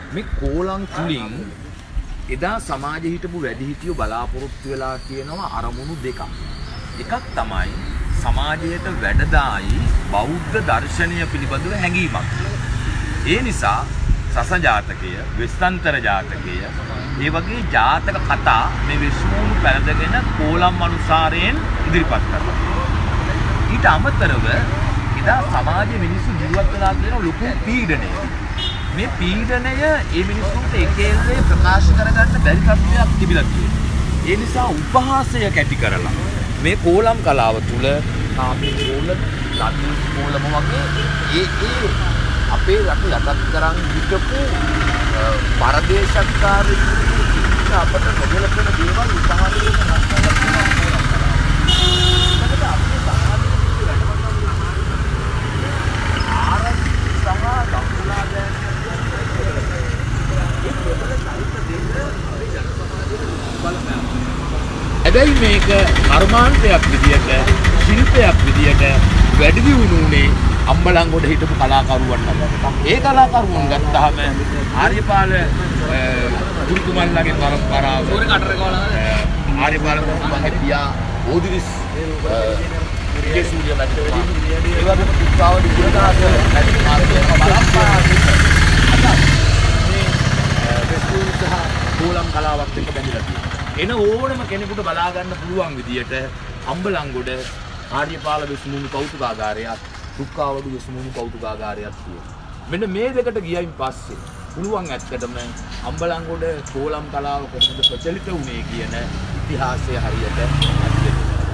මේ කෝලම් තුලින් එදා සමාජයේ හිටපු වැඩිහිටියෝ බලාපොරොත්තු වෙලා කියනවා අරමුණු දෙකක්. එකක් තමයි සමාජයට වැඩදායි බෞද්ධ දර්ශනය පිළිබඳව හැඟීමක්. ඒ නිසා සස ජාතකය, වෙස්සන්තර ජාතකය, ඒ වගේ ජාතක කතා මේ විශ්වූණු පැනදගෙන කෝලම් අනුසාරයෙන් ඉදිරිපත් කරනවා. ඊට අමතරව එදා සමාජයේ මිනිස්සු ජීවත් වෙලා තියෙන ලොකු පීඩනයක්. මේ පීඩනය ඒ මිනිස්සුන්ට එකේල්ලේ ප්‍රකාශ කරගන්න බැරි තත්ත්වයක් තිබිලා තියෙනවා. ඒ නිසා උපහාසය කැටි කරලා මේ කෝලම් කලාව තුළ කාමී කෝල, ලද්දු කෝලම වගේ ඒ අපේ රට යටත් කරන් හිටපු පරදේශකාරී අපට නොගැලපෙන දේවල් උපහාසයෙන් නැස්නලා තියෙනවා. ඒකට අපේ සමාජයේ හැබැයි මේක කර්මාන්තයක් විදියට, ශිල්පයක් විදියට වැඩි දියුණුනේ අම්බලන්ගොඩ හිටපු කලාකරුවන් අතර. ඒ කලාකරුවන් ගත්තාම ආර්යපාල ගුරුතුමන්ලගේ පරම්පරාව ආර්යපාල ගුරුතුමන්ගේ පියා ඕදිරිස් විජේසූරිය මැතිතුමා ඒ වගේම කුක්කාවඩි ගුණදාස මැතිතුමාගේ පරම්පරාව කෝලම් කලාවත් එක්ක බැඳිලා තියෙනවා. එන ඕනම කෙනෙකුට බලා ගන්න පුළුවන් විදියට අම්බලන්ගොඩ ආර්යපාල විසුණු කෞතුකාගාරයක්, කුක්කාවඩු විසුණු කෞතුකාගාරයක් තියෙනවා. මෙන්න මේ දෙකට ගියයින් පස්සේ පුළුවන් ඇත්තටම අම්බලන්ගොඩ කෝලම් කලාව කොහොමද ප්‍රචලිත වුණේ කියන ඉතිහාසය හරියට අත්දැකීම.